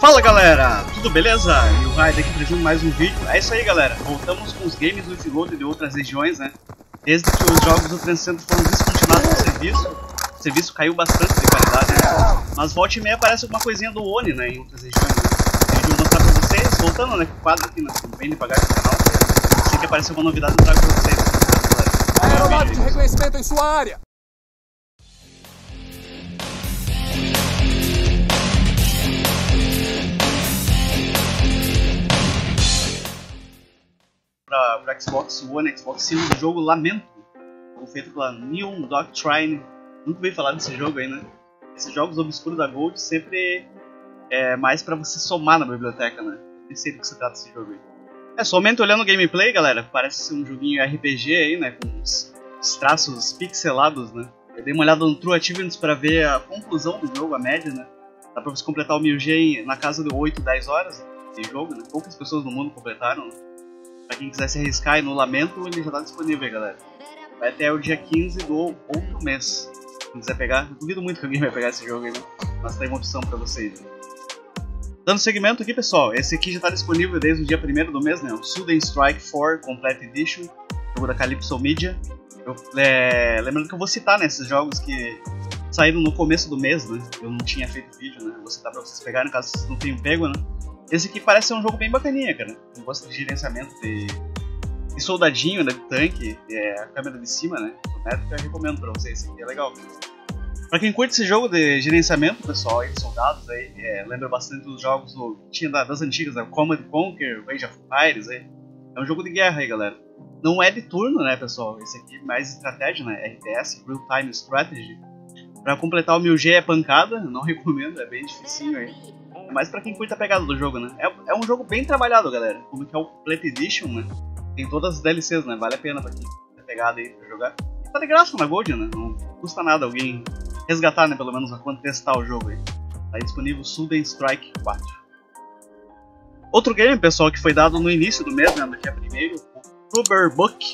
Fala galera, tudo beleza? E o Raid aqui trazendo mais um vídeo. É isso aí galera, voltamos com os games do Filoto de outras regiões, né? Desde que os jogos do Transcendent foram descontinuados no serviço, o serviço caiu bastante de qualidade, né? Mas volta e meia aparece alguma coisinha do Oni, né? Em outras regiões, né? Eu vou mostrar pra vocês, voltando, né? Com o quadro aqui, né? Bem devagar no canal. Assim que aparecer uma novidade eu trago pra vocês. Aeronave de reconhecimento em sua área! Para Xbox One, Xbox Series, o jogo Lamento, feito pela Neon Doctrine. Nunca ouvi falar desse jogo aí, né? Esses jogos obscuros da Gold sempre é mais para você somar na biblioteca, né? Nem sei do que se trata esse jogo aí. Somente olhando o gameplay, galera, parece ser um joguinho RPG aí, né? Com os traços pixelados, né? Eu dei uma olhada no True Achievements para ver a conclusão do jogo, a média, né? Dá pra você completar o 1000G na casa de 8, 10 horas de jogo, né? Poucas pessoas no mundo completaram, né? Pra quem quiser se arriscar no Lamento, ele já tá disponível aí, galera. Vai até o dia 15 do outro mês. Quem quiser pegar, eu duvido muito que alguém vai pegar esse jogo aí, né? Mas tem uma opção pra vocês. Né? Dando seguimento aqui, pessoal, esse aqui já tá disponível desde o dia 1º do mês, né? O Sudden Strike 4 Complete Edition, jogo da Calypso Media. Lembrando que eu vou citar, né, esses jogos que saíram no começo do mês, né? Eu não tinha feito vídeo, né? Vou citar pra vocês pegarem, caso vocês não tenham pego, né? Esse aqui parece ser um jogo bem bacaninha, cara. Eu gosto de gerenciamento de soldadinho, né, de tanque, a câmera de cima, né? Eu recomendo pra vocês, esse aqui é legal. Pra quem curte esse jogo de gerenciamento, pessoal, aí, de soldados, aí, lembra bastante dos jogos tinha das antigas, né? O Command & Conquer, Age of Empires, aí. É um jogo de guerra aí, galera. Não é de turno, né, pessoal? Esse aqui é mais estratégia, né? RTS, Real Time Strategy. Pra completar o 1000G é pancada, não recomendo, é bem dificinho aí. Mas pra quem curte a pegada do jogo, né? É um jogo bem trabalhado, galera. Como que é o Complete Edition, né? Tem todas as DLCs, né? Vale a pena pra quem curte a pegada aí pra jogar. E tá de graça na Gold, né? Não custa nada alguém resgatar, né? Pelo menos enquanto testar o jogo aí. Tá aí disponível o Sudden Strike 4. Outro game, pessoal, que foi dado no início do mês, né? No dia 1º, o Truberbrook,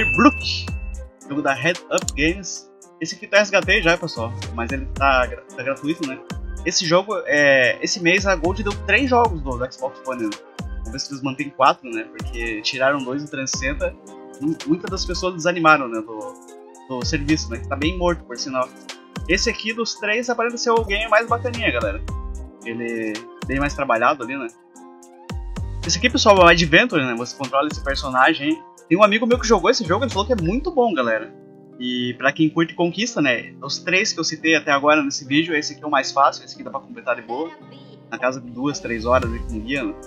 jogo da Head Up Games. Esse aqui tá resgatei já, pessoal, mas ele tá gratuito, né? Esse jogo, esse mês a Gold deu 3 jogos do Xbox One, né? Vamos ver se eles mantêm 4, né? Porque tiraram 2 do 360. Muitas das pessoas desanimaram, né? Do serviço, né? Que tá bem morto, por sinal. Esse aqui dos 3 aparenta ser o game mais bacaninha, galera. Ele é bem mais trabalhado ali, né? Esse aqui, pessoal, é o Adventure, né? Você controla esse personagem aí. Tem um amigo meu que jogou esse jogo, ele falou que é muito bom, galera. E pra quem curte conquista, né, os 3 que eu citei até agora nesse vídeo, esse aqui é o mais fácil, esse aqui dá pra completar de boa, na casa de 2, 3 horas com guia, né?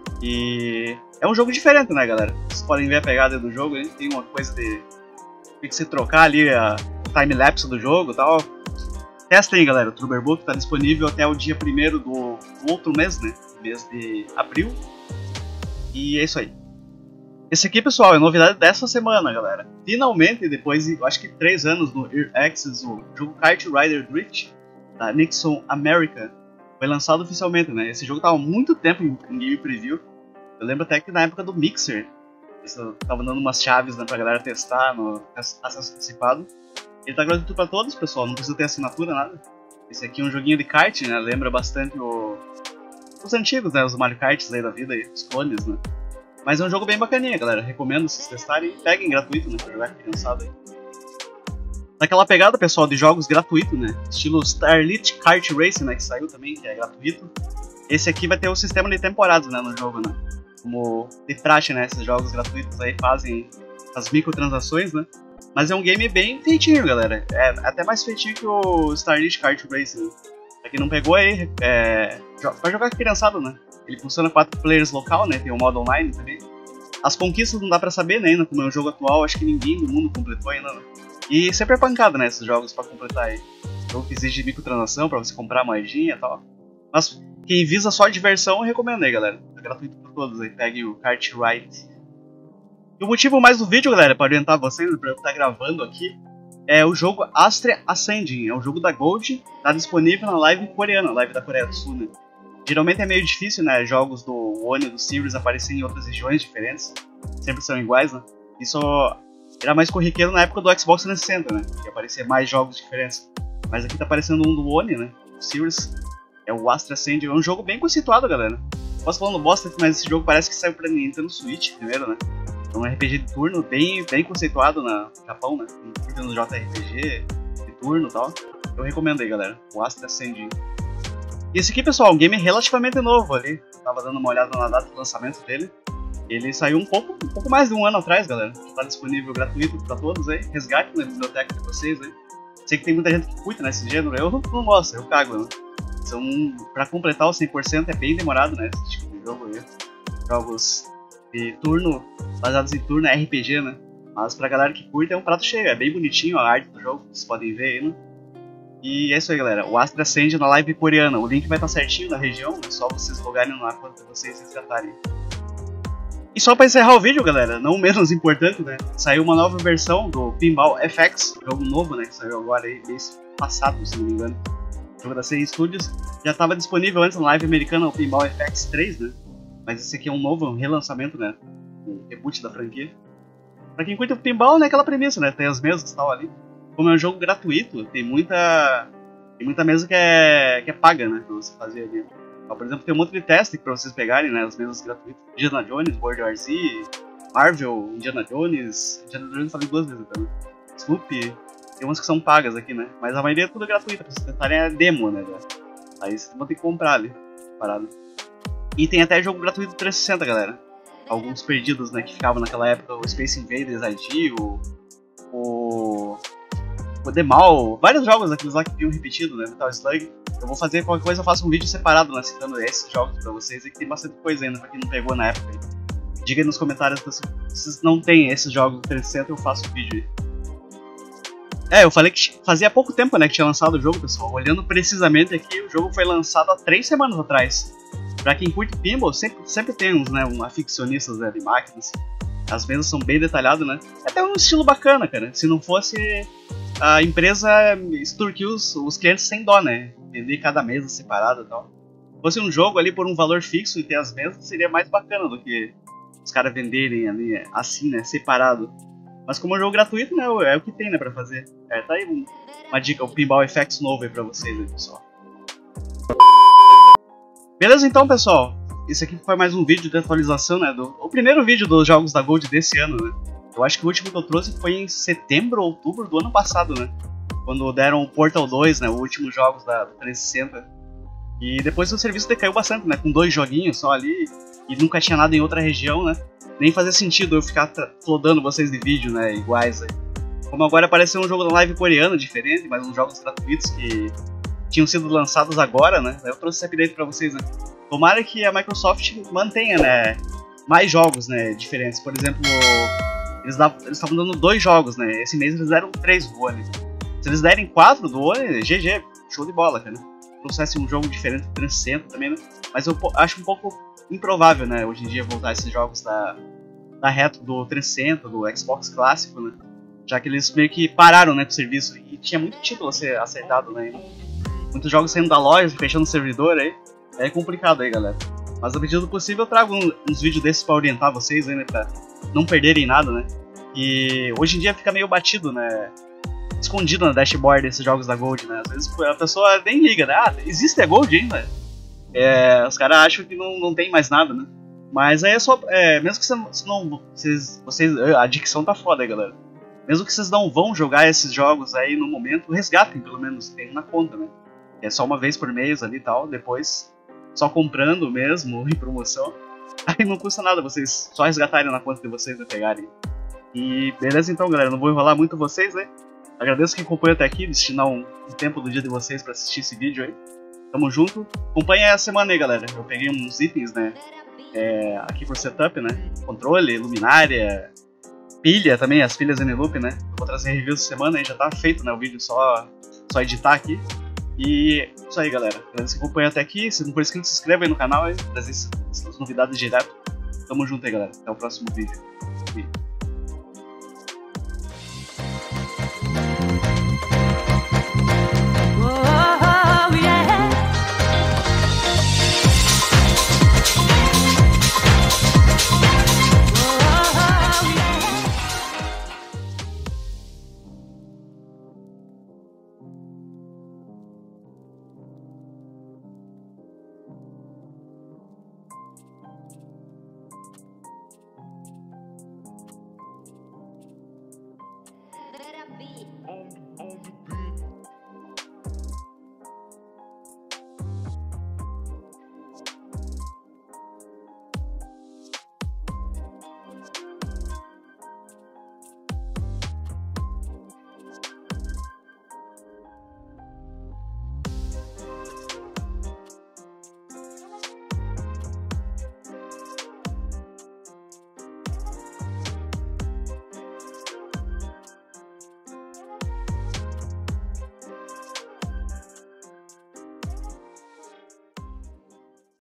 E é um jogo diferente, né, galera? Vocês podem ver a pegada do jogo, hein? Tem uma coisa de que você trocar ali o time-lapse do jogo e tal. Testem, galera, o Truberbrook tá disponível até o dia 1º do outro mês, né, mês de abril. E é isso aí. Esse aqui, pessoal, é novidade dessa semana, galera. Finalmente, depois de, acho que 3 anos no Early Access, o jogo Kart Rider Drift, da Nixon America, foi lançado oficialmente, né? Esse jogo tava há muito tempo em game preview. Eu lembro até que na época do Mixer, eles estavam dando umas chaves, né, pra galera testar no acesso antecipado. Ele tá gratuito pra todos, pessoal, não precisa ter assinatura, nada. Esse aqui é um joguinho de kart, né? Lembra bastante os antigos, né? Os Mario Karts aí da vida, os clones, né? Mas é um jogo bem bacaninha, galera. Recomendo vocês testarem e peguem gratuito, né? Pra jogar criançada aí. Naquela pegada, pessoal, de jogos gratuitos, né? Estilo Starlit Kart Racing, né? Que saiu também, que é gratuito. Esse aqui vai ter o sistema de temporadas, né? No jogo, né? Como de praxe, né? Esses jogos gratuitos aí fazem as microtransações, né? Mas é um game bem feitinho, galera. É até mais feitinho que o Starlit Kart Racing. Pra quem não pegou aí, vai jogar criançada, né? Ele funciona 4 players local, né? Tem o modo online também. As conquistas não dá pra saber, né? Ainda como é um jogo atual, acho que ninguém do mundo completou ainda, né? E sempre é pancada, né? Esses jogos pra completar aí. Jogo que exige microtransação pra você comprar moedinha e tal. Mas quem visa só diversão, eu recomendo aí, galera. É gratuito pra todos aí. Peguem o Kart Ride. E o motivo mais do vídeo, galera, pra orientar vocês, pra eu estar gravando aqui, é o jogo Astria Ascending. É um jogo da Gold, tá disponível na live coreana, live da Coreia do Sul, né? Geralmente é meio difícil, né, jogos do One e do Series aparecerem em outras regiões diferentes, sempre são iguais, né? Isso era mais corriqueiro na época do Xbox 360, né, que aparecia mais jogos diferentes. Mas aqui tá aparecendo um do One, né, do Series, É o Astro Ascend, é um jogo bem conceituado, galera. Posso falando bosta, mas esse jogo parece que saiu pra Nintendo Switch primeiro, né? É um RPG de turno bem conceituado no Japão, né? No JRPG de turno e tal. Eu recomendo aí, galera, o Astro Ascend. E esse aqui, pessoal, um game relativamente novo ali. Tava dando uma olhada na data de lançamento dele. Ele saiu um pouco mais de um ano atrás, galera. Está disponível gratuito pra todos aí. Resgate na biblioteca de vocês aí. Sei que tem muita gente que curte nesse gênero. Eu não gosto, eu cago, né? Pra completar o 100% é bem demorado, né? Esse tipo de jogo aí. Jogos de turno, baseados em turno, é RPG, né? Mas pra galera que curte é um prato cheio. É bem bonitinho a arte do jogo, vocês podem ver aí, né? E é isso aí, galera. O Astro Ascend na live coreana. O link vai estar certinho na região. É só vocês logarem na conta de vocês e resgatarem. E só pra encerrar o vídeo, galera, não menos importante, né? Saiu uma nova versão do Pinball FX, jogo novo, né? Que saiu agora aí, mês passado, se não me engano. O jogo da CI Studios. Já estava disponível antes na live americana, o Pinball FX 3, né? Mas esse aqui é um novo relançamento, né? Um reboot da franquia. Pra quem curte o Pinball, né? Aquela premissa, né? Tem as mesas e tal ali. Como é um jogo gratuito, tem muita mesa que é paga, né? Pra você fazer ali. Por exemplo, tem um monte de teste pra vocês pegarem, né? As mesas gratuitas. Indiana Jones, World War Z, Marvel, Indiana Jones eu falei 2 vezes também. Snoopy, tem umas que são pagas aqui, né? Mas a maioria é tudo gratuita, pra vocês tentarem é demo, né? Aí vocês vão ter que comprar ali, parado. E tem até jogo gratuito 360, galera. Alguns perdidos, né? Que ficavam naquela época, o Space Invaders ID, o The Mall, vários jogos daqueles lá que tinham repetido, né? Metal Slug. Eu vou fazer qualquer coisa, eu faço um vídeo separado, né? Citando esses jogos pra vocês, e que tem bastante coisa ainda pra quem não pegou na época. Diga aí nos comentários se vocês não têm esses jogos do 360, eu faço um vídeo aí. Eu falei que fazia pouco tempo, né, que tinha lançado o jogo, pessoal. Olhando precisamente aqui, o jogo foi lançado há 3 semanas atrás. Pra quem curte pinball, sempre tem uns, né, aficionistas, né, de máquinas. As mesas são bem detalhadas, né. É até um estilo bacana, cara. Se não fosse a empresa extorquir os clientes sem dó, né. Vender cada mesa separada e tal. Se fosse um jogo ali por um valor fixo e ter as mesas, seria mais bacana do que os caras venderem ali assim, né, separado. Mas como é um jogo gratuito, né, é o que tem, né, pra fazer. Tá aí uma dica, o Pinball FX novo aí pra vocês, aí, pessoal. Beleza então, pessoal. Esse aqui foi mais um vídeo de atualização, né, o primeiro vídeo dos jogos da Gold desse ano, né. Eu acho que o último que eu trouxe foi em setembro ou outubro do ano passado, né. Quando deram o Portal 2, né, os últimos jogos do 360. E depois o serviço decaiu bastante, né, com 2 joguinhos só ali. E nunca tinha nada em outra região, né. Nem fazia sentido eu ficar flodando vocês de vídeo, né, iguais aí. Como agora apareceu um jogo da live coreana diferente, mas uns jogos gratuitos que tinham sido lançados agora, né. Eu trouxe esse update pra vocês, né. Tomara que a Microsoft mantenha, né, mais jogos, né, diferentes. Por exemplo, eles estavam dando 2 jogos, né. Esse mês eles deram 3 do Oni. Se eles derem 4 do Oni, GG, show de bola, cara. Trouxesse um jogo diferente do 360 também, né. Mas eu acho um pouco improvável, né, hoje em dia voltar esses jogos da Retro do 360, do Xbox clássico, né, já que eles meio que pararam, né, com o serviço, e tinha muito título a ser acertado, né, muitos jogos saindo da loja, fechando o servidor aí, é complicado aí, galera. Mas à medida do possível eu trago uns vídeos desses pra orientar vocês aí, né, pra não perderem nada, né, e hoje em dia fica meio batido, né, escondido na dashboard desses jogos da Gold, né, às vezes a pessoa nem liga, né, existe a Gold ainda? Os caras acham que não tem mais nada, né? Mas aí é só. Mesmo que vocês. A dicção tá foda aí, galera. Mesmo que vocês não vão jogar esses jogos aí no momento, resgatem pelo menos, tem na conta, né? É só uma vez por mês ali e tal, depois só comprando mesmo, em promoção. Aí não custa nada vocês só resgatarem na conta de vocês e pegarem. E beleza então, galera, não vou enrolar muito vocês, né? Agradeço quem acompanhou até aqui, destinar um tempo do dia de vocês pra assistir esse vídeo aí. Tamo junto. Acompanha essa semana aí, galera. Eu peguei uns itens, né? Aqui por setup, né? Controle, luminária, pilha também, as pilhas N-Loop, né? Vou trazer reviews essa semana aí, já tá feito, né? O vídeo, só editar aqui. E isso aí, galera. Agradeço que acompanhou até aqui. Se não for inscrito, se inscreva aí no canal aí, trazer essas novidades direto. Tamo junto aí, galera. Até o próximo vídeo.